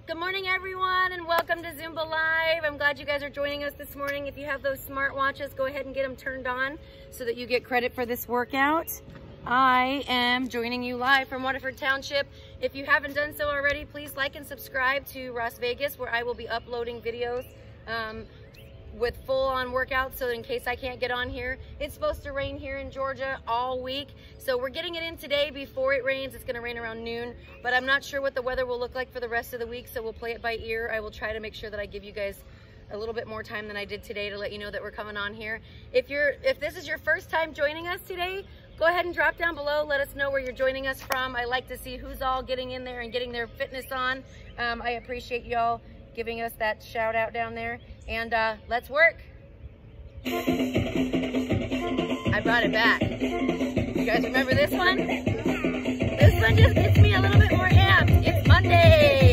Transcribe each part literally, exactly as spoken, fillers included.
Good morning, everyone, and welcome to Zumba Live. I'm glad you guys are joining us this morning. If you have those smart watches, go ahead and get them turned on so that you get credit for this workout. I am joining you live from Waterford Township. If you haven't done so already, please like and subscribe to Ross Vegas, where I will be uploading videos um, with full-on workouts, so in case I can't get on here. It's supposed to rain here in Georgia all week, so we're getting it in today before it rains. It's gonna rain around noon, but I'm not sure what the weather will look like for the rest of the week, so we'll play it by ear. I will try to make sure that I give you guys a little bit more time than I did today to let you know that we're coming on here. If you're, if this is your first time joining us today, go ahead and drop down below. Let us know where you're joining us from. I like to see who's all getting in there and getting their fitness on. Um, I appreciate y'all giving us that shout out down there. And uh, let's work. I brought it back. You guys remember this one? This one just gets me a little bit more amped. It's Monday.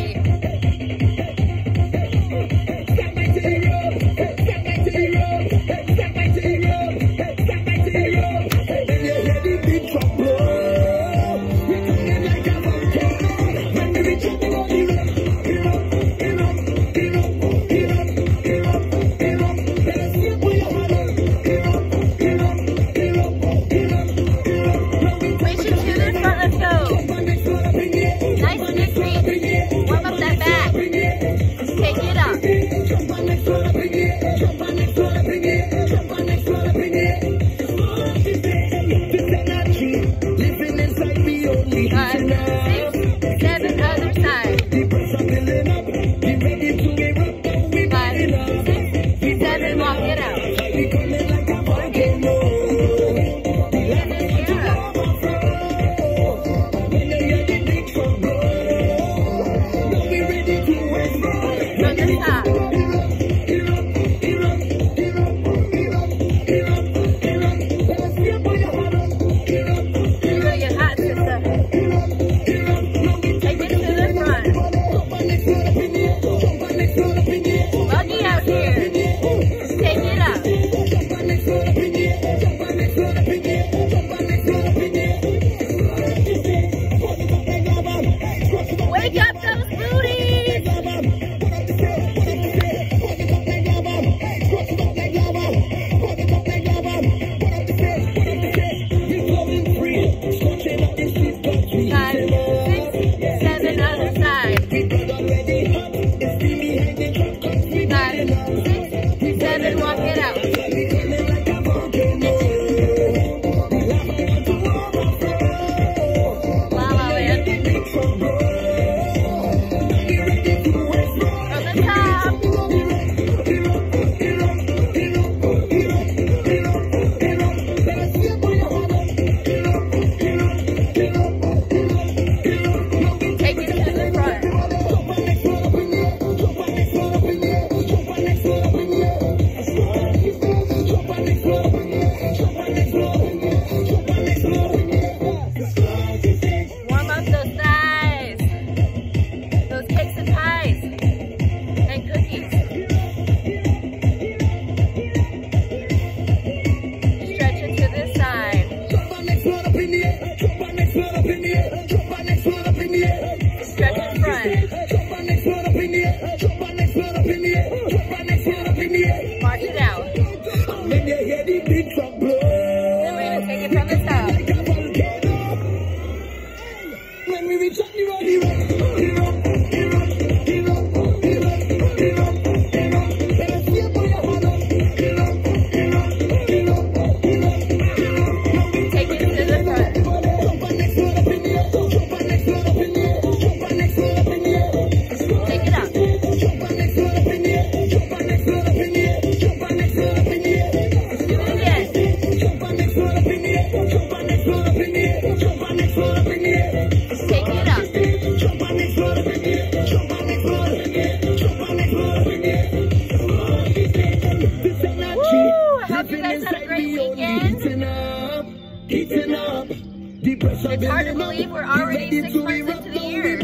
It's hard to believe we're already six months into the year.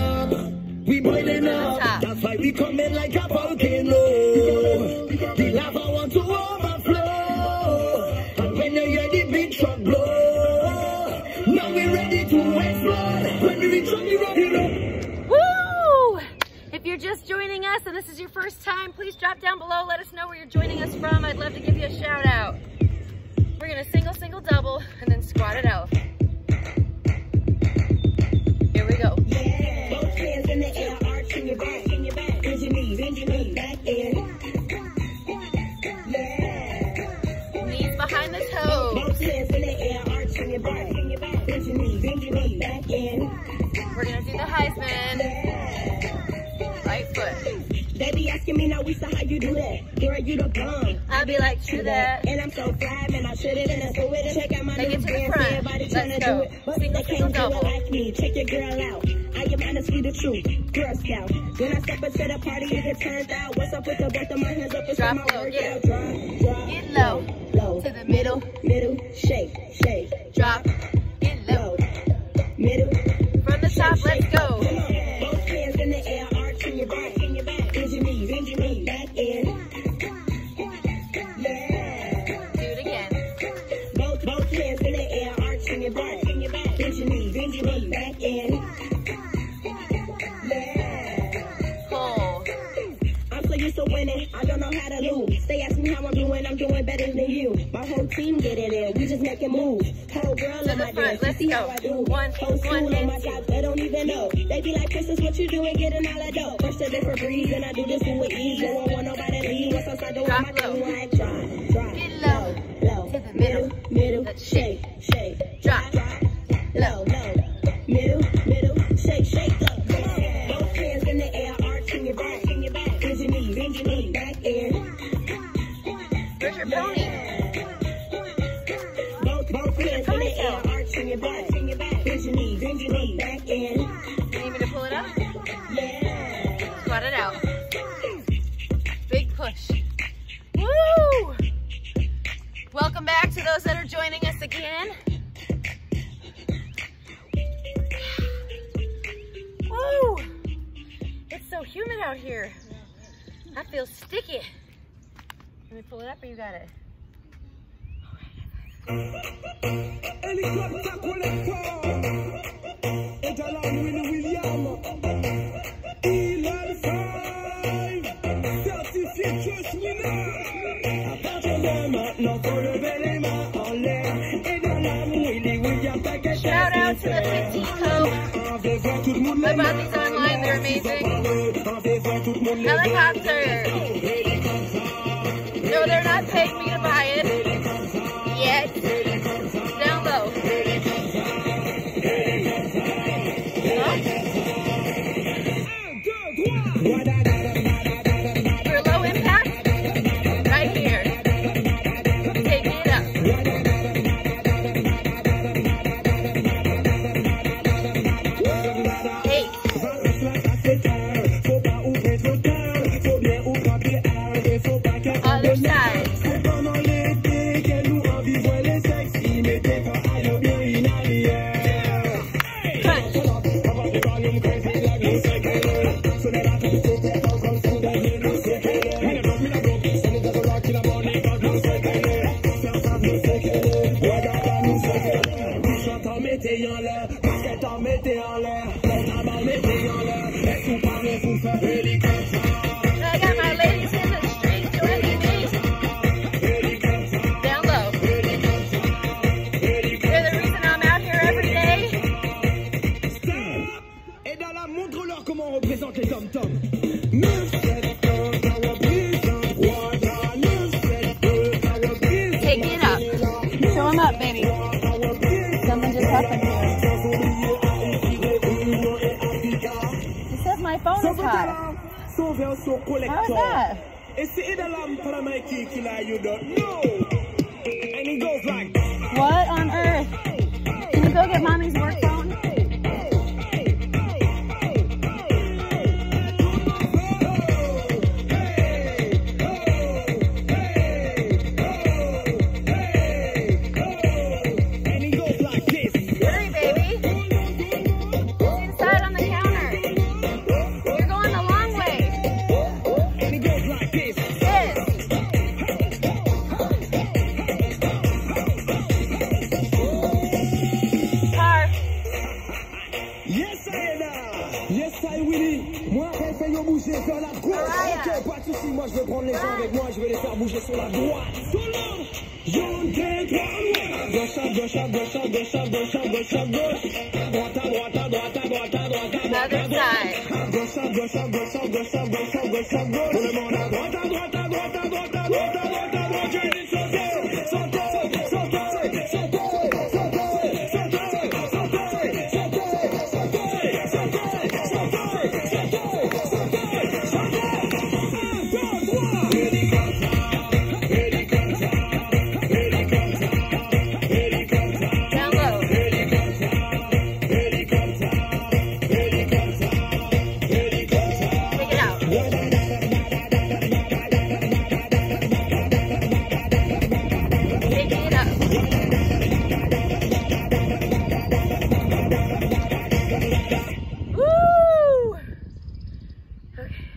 We boiling up. That's why we come in like a volcano. The lava want to overflow. And when you hear the big truck blow, now we're ready to explode. When we reach on the road, you know. Woo! If just joining us and this is your first time, please drop down below. Let us know where you're joining us from. I'd love to give you a shout out. We're gonna single, single, double, and then squat it out. Here we go. Yeah, both hands in the air, arching your back, in your back, bend your knees, bend your knees, back in. Yeah. Knees behind the toes. Both hands in the air, arching your back, in your back, bend your knees, bend your knees, back in. We're gonna do the Heisman. Yeah. Right foot. They be asking me now, Lisa, how you do that? Girl, you the bomb. I'll be like, true that. And I'm so fly, man, I should it and I do it. Check out my Take new it to the dance, front. everybody Let's tryna go. do it. But Single, they single, can't do it double. like me. Check your girl out. I am honestly the truth. Girl Scout. When I step into the party, it gets turned out. What's up with the both of my hands up? It's Drop my low, workout. get Drop, drop, Get low. low. To the middle. Middle, shake, shake. Drop. Get low. Low. Middle. From the top, let's go. Both hands in the air, arching your back, in your back. Bend your knees, bend your knees, back in. Yeah. Do it again. Both, both hands in the air, arching your back, in your back. Bend your knees, bend your knees, back in. Yeah. Pull. I'm so used to winning, I don't know how to lose. They ask me how I'm doing, I'm doing better than you. My whole team get it in, we just making moves. Whole girl To in the my front, dance, you let's see go. how I do. One, Whole school one, on and my two. side, they don't even know. They be like, Princess, what you doing, getting all that dough. First a different breeze, and I do this with ease. They won't want nobody to leave, once I start doing Drop my thing, low. like drop, drop, Get low. low, To the middle, middle. middle, Let's shake, shake, Drop. drop, low, low, middle, middle, shake, shake up. Both hands in the air, arching your back, in your back, bend your knees, bend your knees, back in. Where's your pony? Both, both hands in the air, arching your back, in your back, bend your knees, bend your knees, back in. You need me to pull it up? Yeah. Squat it out. Big push. Woo! Welcome back to those that are joining us again. Woo! It's so humid out here. I feel sticky. Let me pull it up or you got it? Helicopter collector, et alors Willy William, il a le five, certifié Trust winner. À partir de maintenant, faut lever les mains en l'air, et dans l'amour, Willy William, t'inquiète. Shout out to the fifteen Co. On fait voir tout le monde I les bought these online, they're amazing. on fait voir tout le monde les Helicopter. No, they're not paying me to buy it yet. Down low. For low impact, right here. Take it up. Eight. Other side. I got my ladies in the street joining me. Down low. They're the reason I'm out here every day. Et dans la montre-leur comment on représente les tom-toms. Take it up. Show them up, baby. Something just happened here. It says my phone is hot. How is that? It's the Idalam Palamaki killer you don't know. And it goes like this. What on earth? Can you go get mommy's work phone? And it goes like this. Hurry, baby. It's inside on the counter. You're going the long way. And it goes like this. This. Car. Yes, I Willy. Moi, elle fait yo bouger vers la gauche. Mariah. Ok, pas de soucis, moi je vais prendre les gens avec moi, je vais les faire bouger sur la droite. Solo. Yo, deux, trois, gauche à gauche à gauche à gauche à gauche à gauche à gauche. Droite à droite à droite à droite à droite à droite. Other side. Gauche à gauche à gauche à gauche à gauche à gauche à gauche. Tout le monde à droite à droite à droite à droite à droite à droite à droite. Je dis sauter, sauter, sauter, sauter, sauter, Down low. Take it out. Take it up. Woo! Okay.